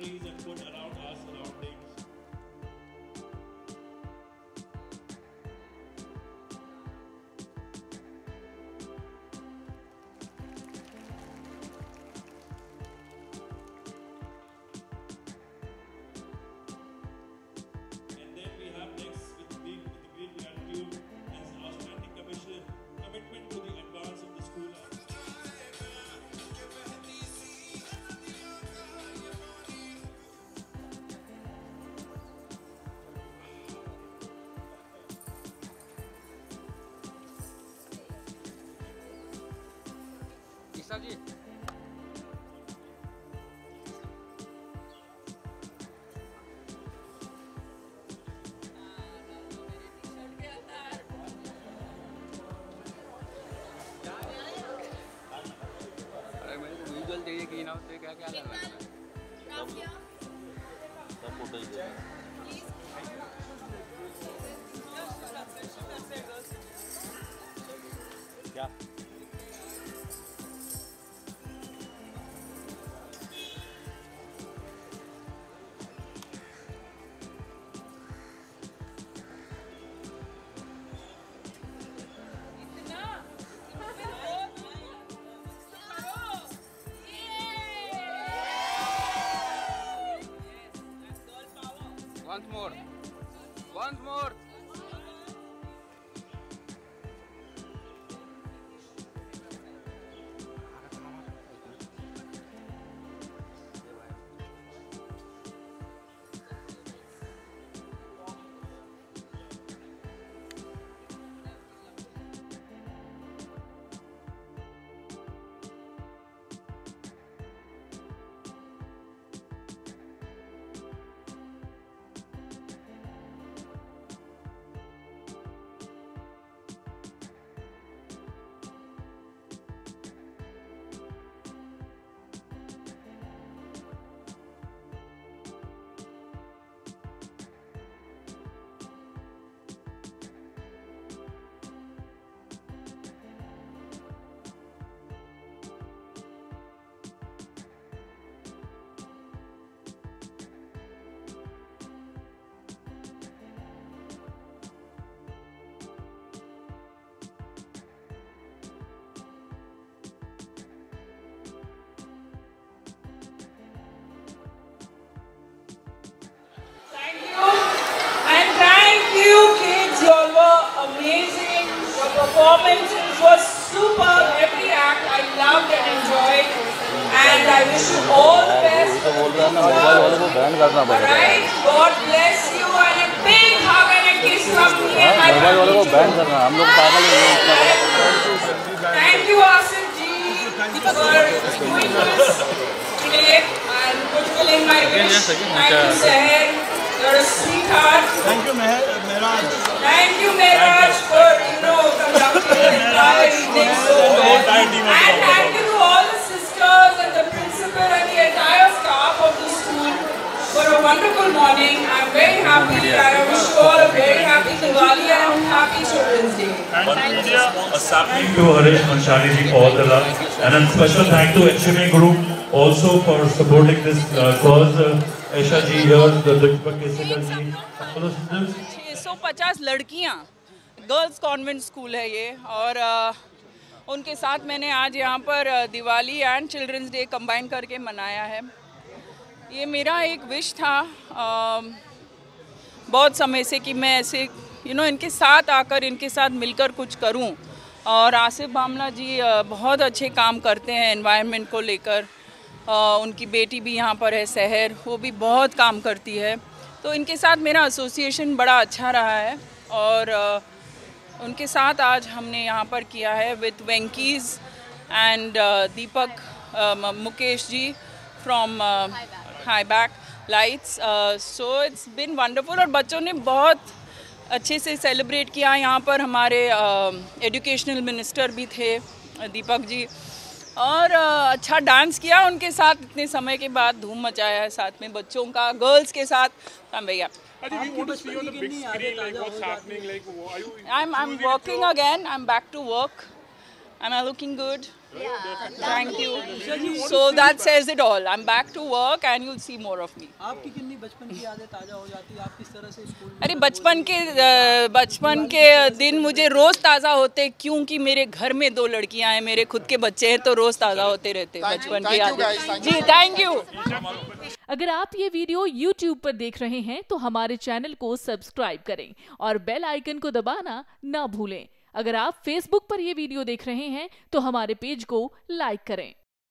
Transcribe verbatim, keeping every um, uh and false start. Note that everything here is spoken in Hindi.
trees and put around our surroundings. And then we have next with the big, with the great gratitude as outstanding commission commitment to the advance of the school. ईसा जी अरे मेरे को विजुअल चाहिए कि ना उससे क्या क्या करना है सब फोटो ही क्या once more once more Amazing. Your performances were super. Every act I loved and enjoyed. And I wish you all the best. Alright, God bless you and a big hug and a kiss from me and my family. Thank you, Asif ji, for doing this today and fulfilling my wish. Thank you, Seher. You're a sweetheart. Thank you, Mehraj. Thank you, Mehraj, for, you know, conducting the entire evening so well. And thank you to all the sisters and the principal and the entire staff of the school for a wonderful morning. I'm very happy and I wish you all a very happy Diwali and a happy Children's Day. And media, a sapling to Harish Manshani ji for all the love. And a special thank to H M A Group also for supporting this uh, cause. Uh, Aisha ji here, the Dikpak Kesekar ji, all the students. छह सौ पचास लड़कियाँ, गर्ल्स कॉन्वेंट स्कूल है ये, और आ, उनके साथ मैंने आज यहाँ पर Diwali and children's day combine करके मनाया है। ये मेरा एक विश था आ, बहुत समय से कि मैं ऐसे यू नो इनके साथ आकर इनके साथ मिलकर कुछ करूँ। और आसिफ बामला जी आ, बहुत अच्छे काम करते हैं एनवायरनमेंट को लेकर। Uh, उनकी बेटी भी यहाँ पर है सहर, वो भी बहुत काम करती है। तो इनके साथ मेरा एसोसिएशन बड़ा अच्छा रहा है और uh, उनके साथ आज हमने यहाँ पर किया है with Venky's and Deepak Mukesh ji from high back lights. So it's been wonderful और बच्चों ने बहुत अच्छे से सेलिब्रेट किया। यहाँ पर हमारे एजुकेशनल uh, मिनिस्टर भी थे दीपक जी, और अच्छा डांस किया उनके साथ। इतने समय के बाद धूम मचाया है साथ में बच्चों का, गर्ल्स के साथ। हम भैया I'm I'm working again. I'm back to work. Am I looking good? Thank you. So that says it all. I'm back to work and you'll see more of me. आपकी कितनी बचपन की यादें ताज़ा हो जाती है? आप किस तरह से स्कूल में? अरे बचपन के अ, बचपन के दिन मुझे रोज़ ताज़ा होते, क्योंकि मेरे घर में दो लड़कियां हैं, मेरे खुद के बच्चे हैं, तो रोज़ ताज़ा होते रहते बचपन की यादें। जी थैंक यू। अगर आप ये वीडियो यूट्यूब पर देख रहे हैं तो हमारे चैनल को सब्सक्राइब करें और बेल आइकन को दबाना ना भूलें। अगर आप फेसबुक पर ये वीडियो देख रहे हैं तो हमारे पेज को लाइक करें।